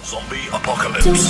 Zombie Apocalypse.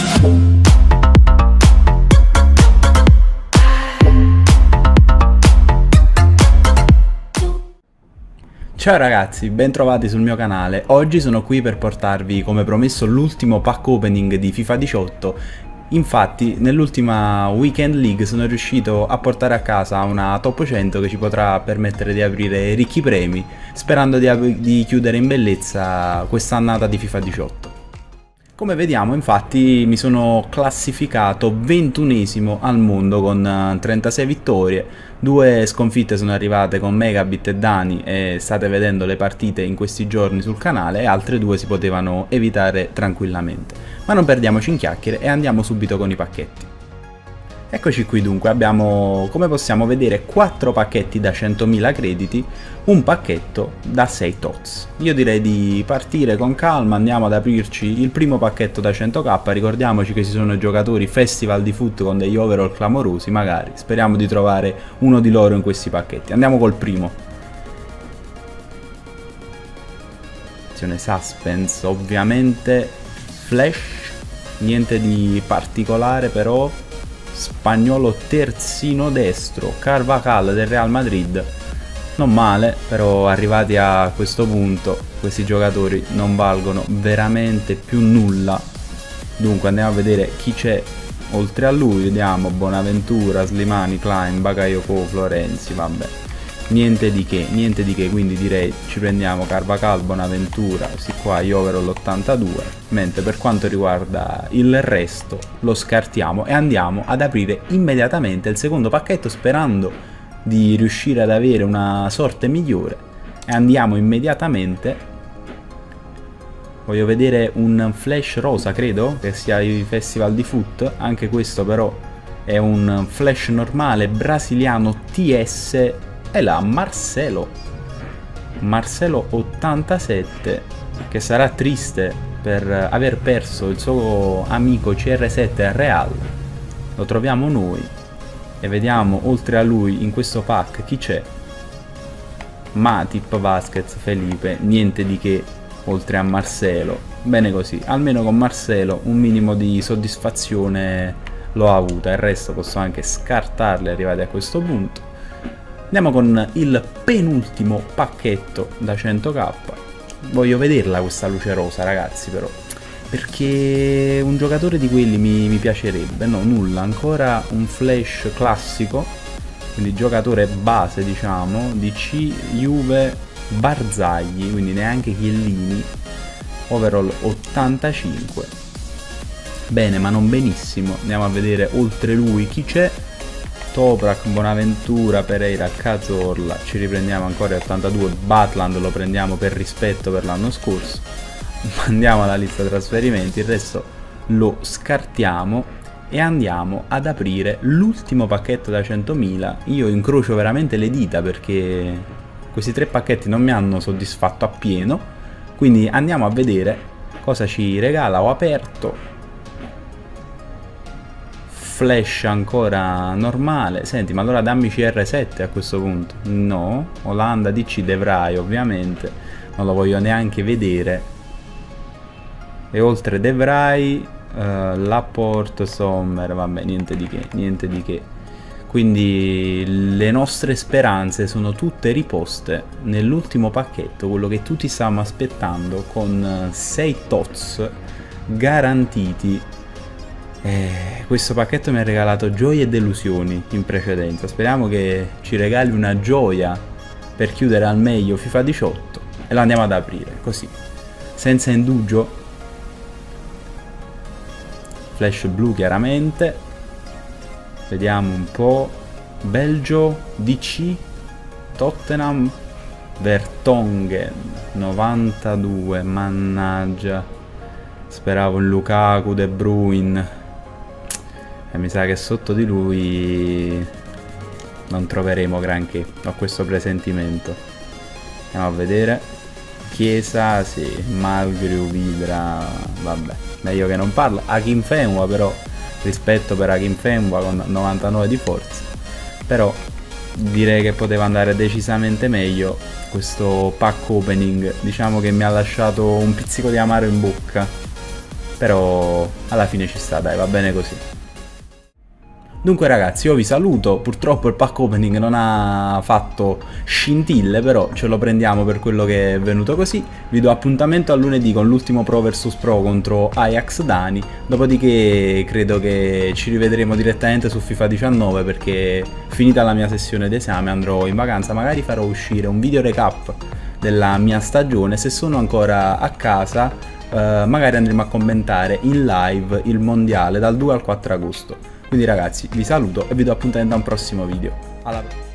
Ciao ragazzi, bentrovati sul mio canale. Oggi sono qui per portarvi, come promesso, l'ultimo pack opening di FIFA 18. Infatti, nell'ultima Weekend League sono riuscito a portare a casa una top 100 che ci potrà permettere di aprire ricchi premi, sperando di chiudere in bellezza quest'annata di FIFA 18. Come vediamo, infatti, mi sono classificato 21esimo al mondo con 36 vittorie, 2 sconfitte sono arrivate con Megabit e Dani e state vedendo le partite in questi giorni sul canale, e altre 2 si potevano evitare tranquillamente. Ma non perdiamoci in chiacchiere e andiamo subito con i pacchetti. Eccoci qui dunque, abbiamo, come possiamo vedere, 4 pacchetti da 100.000 crediti, un pacchetto da 6 TOTS. Io direi di partire con calma, andiamo ad aprirci il primo pacchetto da 100k, ricordiamoci che ci sono giocatori festival di foot con degli overall clamorosi, magari, speriamo di trovare uno di loro in questi pacchetti. Andiamo col primo. Azione suspense, ovviamente flash, niente di particolare però. Spagnolo terzino destro, Carvajal del Real Madrid, non male, però arrivati a questo punto questi giocatori non valgono veramente più nulla. Dunque andiamo a vedere chi c'è oltre a lui, vediamo Bonaventura, Slimani, Klein, Bakayoko, Florenzi, vabbè, niente di che, quindi direi ci prendiamo Carvajal, Bonaventura, questi qua gli overall 82, mentre per quanto riguarda il resto lo scartiamo e andiamo ad aprire immediatamente il secondo pacchetto sperando di riuscire ad avere una sorte migliore, e andiamo immediatamente. Voglio vedere un flash rosa, credo che sia il festival di foot, anche questo però è un flash normale brasiliano TS. E là Marcelo 87, che sarà triste per aver perso il suo amico CR7 al Real. Lo troviamo noi e vediamo oltre a lui in questo pack chi c'è. Matip, Vasquez, Felipe, niente di che oltre a Marcelo. Bene così, almeno con Marcelo un minimo di soddisfazione l'ho avuta, il resto posso anche scartarle arrivati a questo punto. Andiamo con il penultimo pacchetto da 100k. Voglio vederla questa luce rosa, ragazzi, però, perché un giocatore di quelli mi piacerebbe. No, nulla, ancora un flash classico, quindi giocatore base, diciamo, DC, Juve, Barzagli, quindi neanche Chiellini, overall 85. Bene, ma non benissimo. Andiamo a vedere oltre lui chi c'è. Toprak, Bonaventura, Pereira, Cazorla, ci riprendiamo ancora 82, Butland lo prendiamo per rispetto per l'anno scorso, mandiamo alla lista trasferimenti, il resto lo scartiamo e andiamo ad aprire l'ultimo pacchetto da 100.000. Io incrocio veramente le dita perché questi 3 pacchetti non mi hanno soddisfatto appieno, quindi andiamo a vedere cosa ci regala. Ho aperto flash ancora normale. Senti, ma allora dammi CR7 a questo punto. No, Olanda DC De Vrij ovviamente, non lo voglio neanche vedere. E oltre De Vrij, Laporte, Sommer, vabbè, niente di che. Quindi le nostre speranze sono tutte riposte nell'ultimo pacchetto, quello che tutti stavamo aspettando, con 6 TOTS garantiti. Questo pacchetto mi ha regalato gioie e delusioni in precedenza. Speriamo che ci regali una gioia per chiudere al meglio FIFA 18 e lo andiamo ad aprire così, senza indugio. Flash blu chiaramente, vediamo un po'. Belgio, DC, Tottenham, Vertonghen 92, mannaggia, speravo in Lukaku, De Bruyne. E mi sa che sotto di lui non troveremo granché, ho questo presentimento. Andiamo a vedere. Chiesa, sì, Malgriu, Vidra, vabbè, meglio che non parlo. Akinfenwa però, rispetto per Akinfenwa con 99 di forza, però direi che poteva andare decisamente meglio questo pack opening. Diciamo che mi ha lasciato un pizzico di amaro in bocca. però alla fine ci sta, dai, va bene così. Dunque ragazzi, io vi saluto, purtroppo il pack opening non ha fatto scintille, però ce lo prendiamo per quello che è venuto così. Vi do appuntamento a lunedì con l'ultimo Pro vs Pro contro Ajax Dani, dopodiché credo che ci rivedremo direttamente su FIFA 19 perché finita la mia sessione d'esame andrò in vacanza, magari farò uscire un video recap della mia stagione, se sono ancora a casa magari andremo a commentare in live il mondiale dal 2 al 4 agosto. Quindi ragazzi vi saluto e vi do appuntamento a un prossimo video. Alla prossima.